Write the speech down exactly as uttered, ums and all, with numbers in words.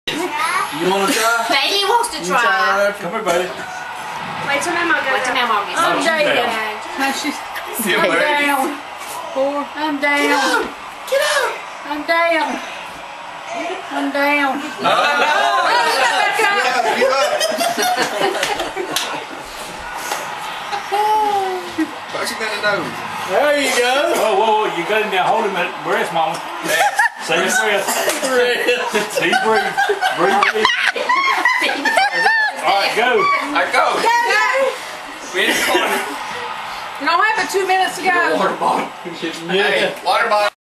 You want to try? Bailey wants to try. try Come here, buddy. Wait till Mama goes. Wait till Mama gets I'm she's down. down. Now she's Yeah, I'm buddy. down. Four. I'm down. Get out. I'm down. I'm down. What's she gonna do? There you go. Whoa, whoa, whoa. You got him down. Hold him at breast, mama. Say his breath. Deep breathe. Breathe. All right, go. I go. We in the corner. You don't have but two minutes to go. Water bottle. Hey, water bottle.